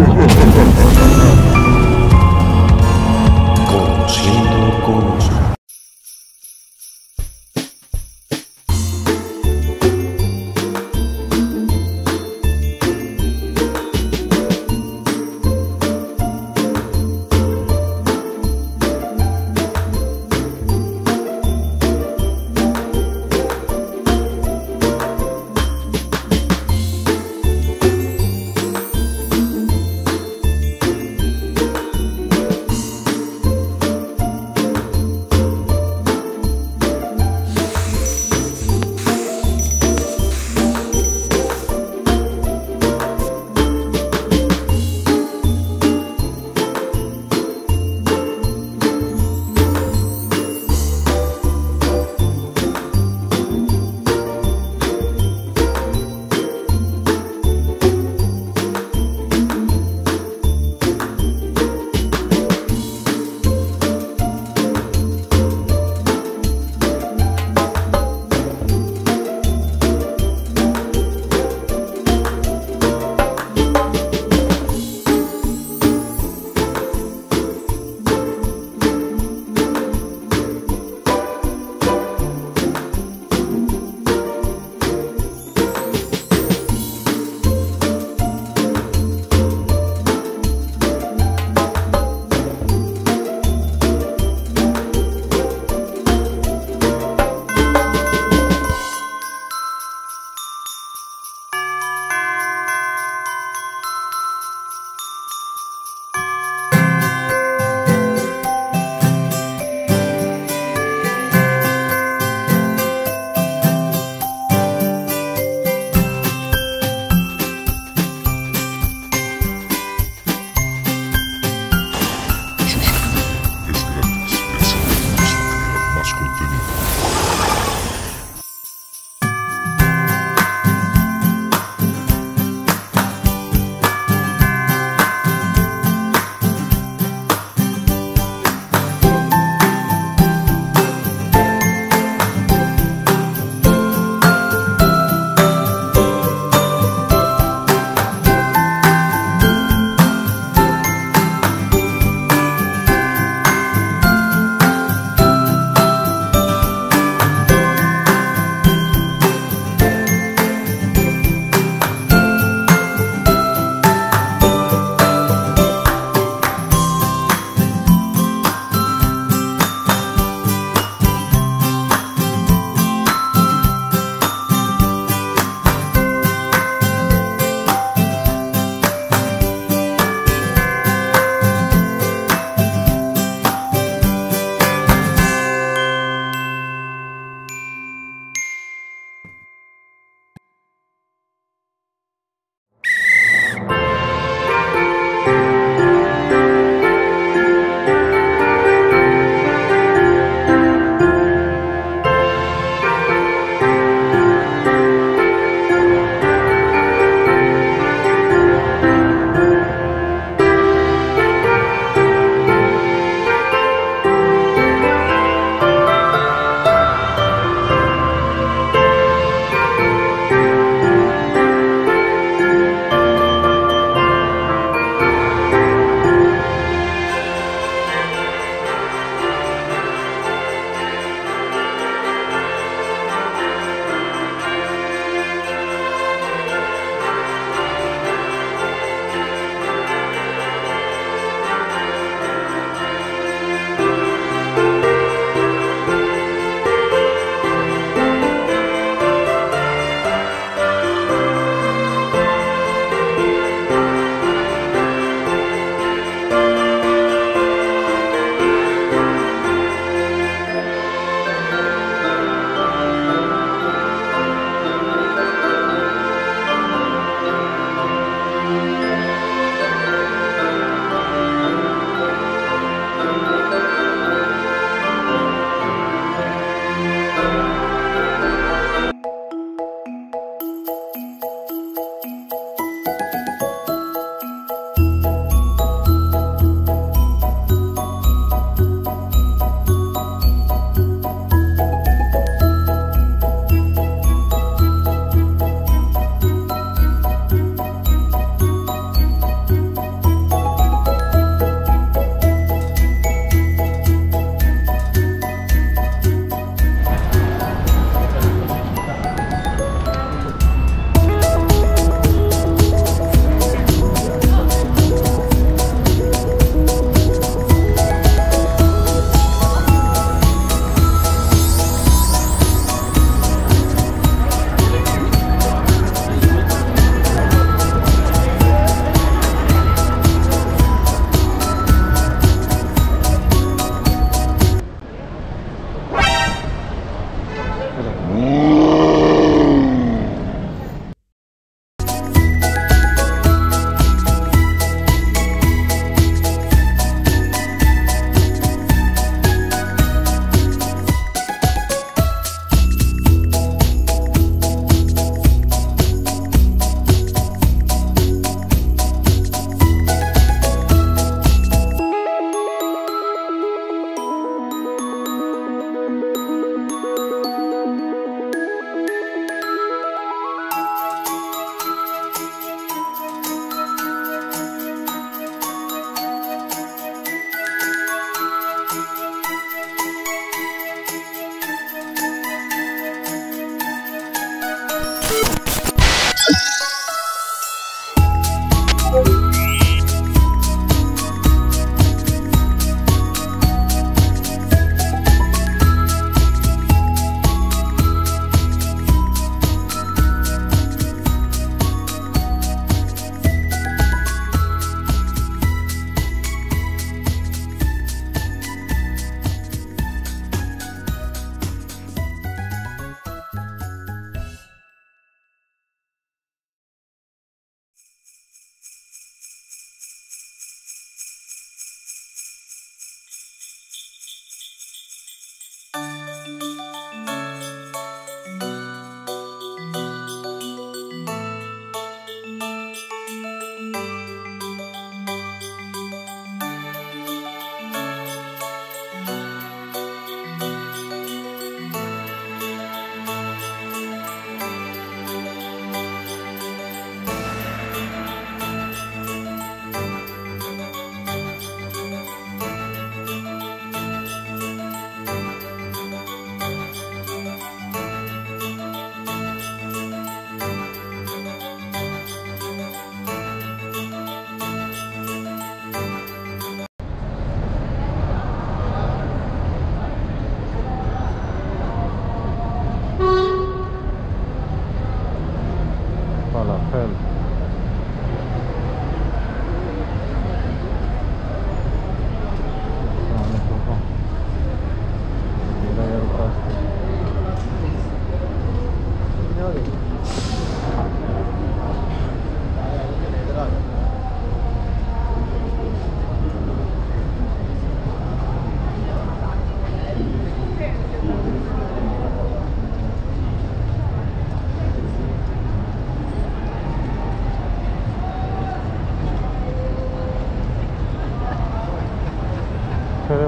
Conociendo Cosmos.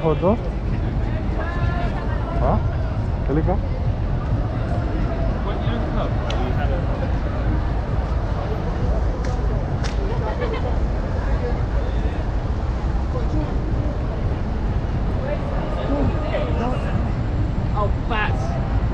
foto? ¿Ah? ¿Celica? Oh, bats.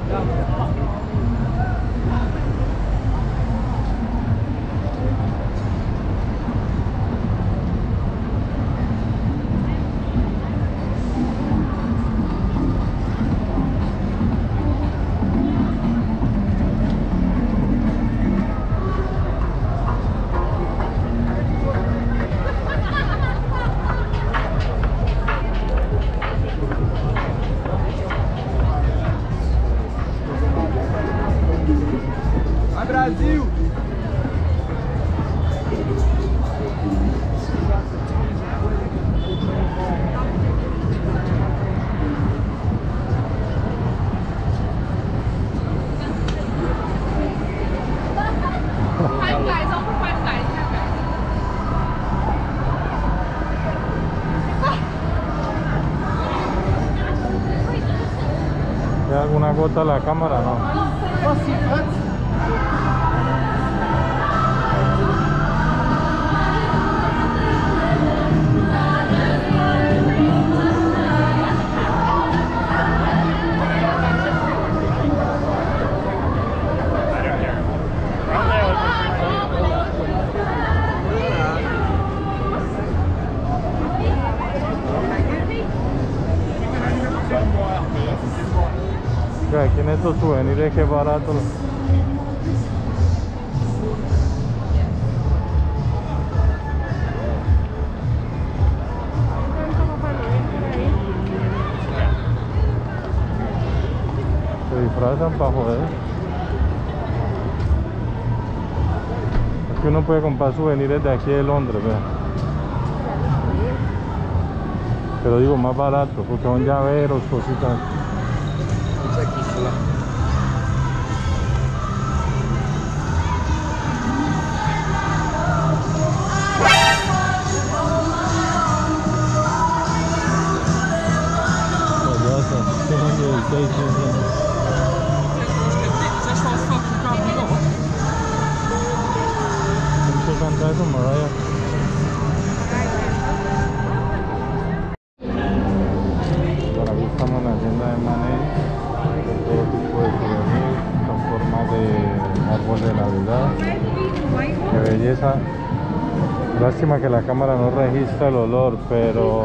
Vai, Brasil! ¿Hay alguna gota en la cámara? No. Aquí en estos souvenirs que barato. Se disfrazan para joder. Aquí uno puede comprar souvenirs de aquí de Londres, ¿verdad? Pero digo más barato porque son llaveros, cositas. ¿Qué canta eso, Mariah? Bueno, aquí estamos en la tienda de Manet, con todo tipo de souvenirs, con forma de árbol de Navidad. Qué belleza. Lástima que la cámara no registra el olor, pero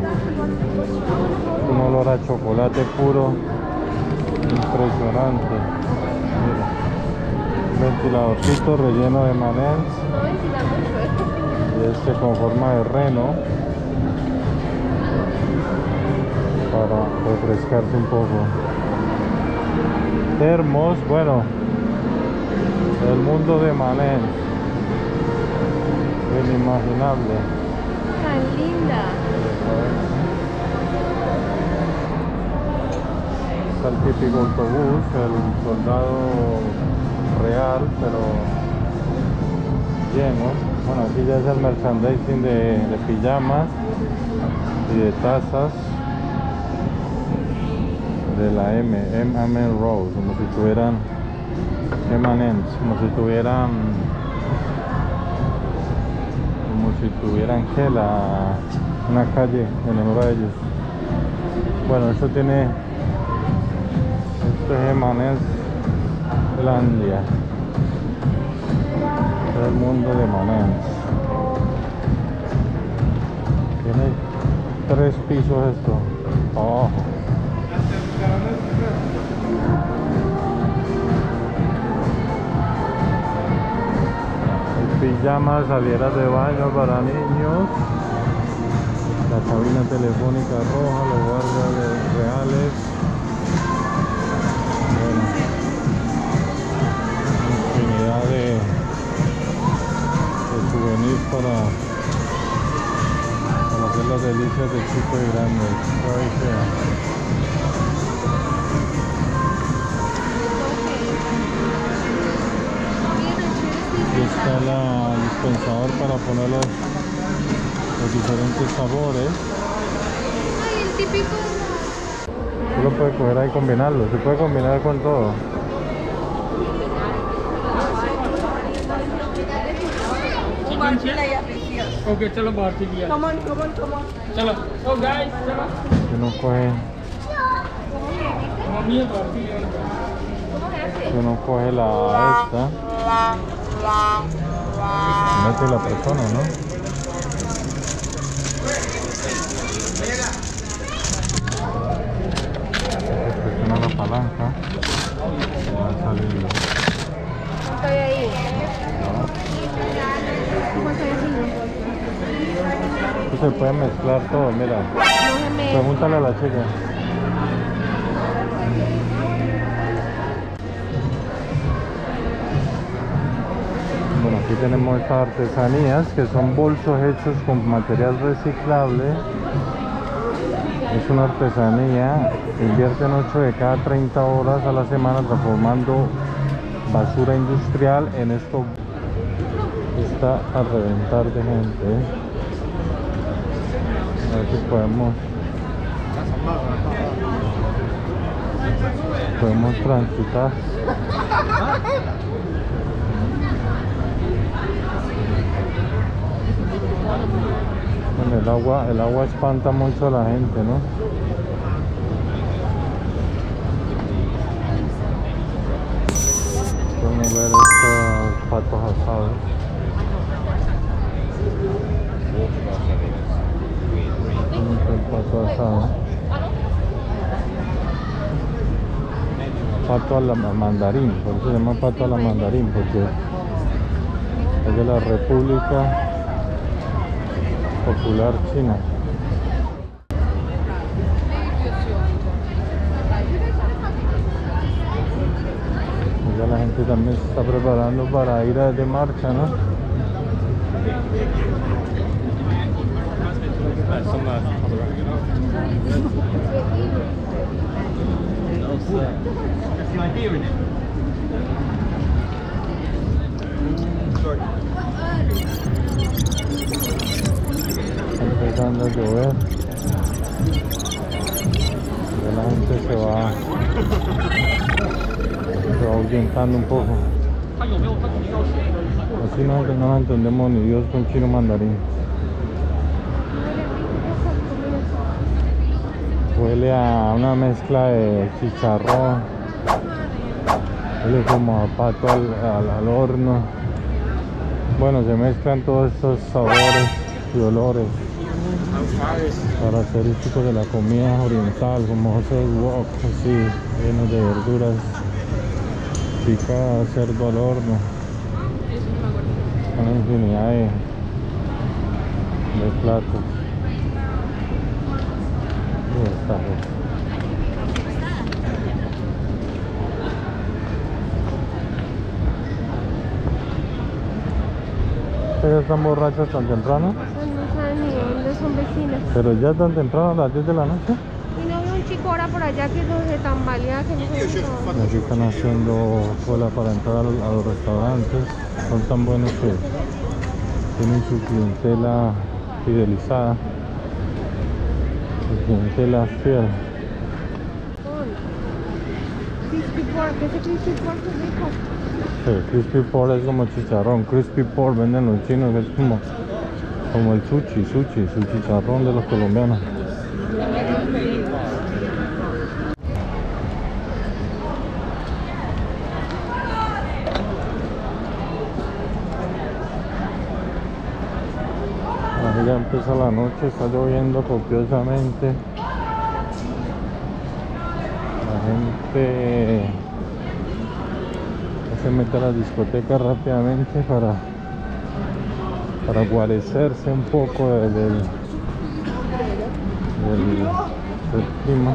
un olor a chocolate puro impresionante. Mira, ventiladorcito relleno de M&M's y este con forma de reno para refrescarse un poco. Termos, bueno, el mundo de M&M's, inimaginable. Tan linda. Está el típico autobús, el soldado real, pero lleno. Bueno, aquí ya es el merchandising de pijamas y de tazas de la M&M Rose, como si tuvieran M&M's, como si tuvieran que una calle en honor a ellos. Bueno, esto tiene, esto es M&M's Landia, todo el mundo de M&M's. Tiene 3 pisos esto. Oh. Pijamas, salideras de baño para niños, la cabina telefónica roja, los guardias reales. Bueno, infinidad de souvenirs para hacer las delicias de chicos y grandes. Ahí sea. Aquí está el dispensador para poner los diferentes sabores. Ay, el típico. Tú lo puedes coger ahí y combinarlo. Se puede combinar con todo. Okay, चलो बाहर से लिया. Come on. चलो. Oh guys, चलो. Si uno coge, mummy है बाहर से लिया. si uno coge la esta, mete la persona, ¿no? Presiona la palanca y va a salir. ¿Cuánto hay ahí? ¿Cuánto hay así? Se puede mezclar todo, mira. No se me... Pregúntale a la chica. Bueno, aquí tenemos estas artesanías que son bolsos hechos con material reciclable. Es una artesanía, invierten 8 de cada 30 horas a la semana transformando basura industrial en esto. Está a reventar de gente, ¿eh? A ver si podemos transitar. Bueno, el agua espanta mucho a la gente, ¿no? Podemos ver estos patos asados. Pato asado. Pato a la mandarín, por eso se llama pato a la mandarín, porque es de la República Popular China. Ya la gente también se está preparando para ir de marcha, ¿no? Empezando a llover, ya la gente se va ahuyentando un poco. Así no entendemos ni Dios con chino mandarín. Huele a una mezcla de chicharrón, huele como a pato al horno. Bueno, se mezclan todos estos sabores y olores característicos de la comida oriental, como esos wok así, llenos de verduras picadas, cerdo al horno, una infinidad de platos. Está bien. ¿Ustedes están borrachos tan temprano? No saben ni dónde son vecinas. Pero ya tan temprano, a las 10 de la noche. Y no veo un chico ahora por allá que se tambalea, que no sé dónde. Aquí están haciendo cola para entrar a los restaurantes. Son tan buenos que tienen su clientela fidelizada. Su clientela fiel. Crispy pork, ese crispy pork es rico. Sí, crispy pork es como chicharrón. Crispy pork venden los chinos, que es como el sushi, su chicharrón de los colombianos. Ahí ya empieza la noche, está lloviendo copiosamente. La gente se mete a la discoteca rápidamente para guarecerse un poco del clima.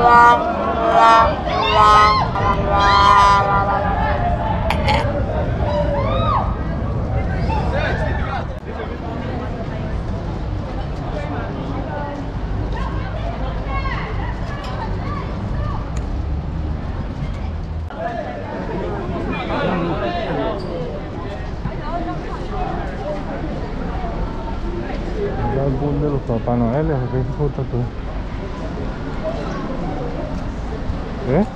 Ya el boom de los Papá Noel, ¿o qué puta tú? ¿Eh?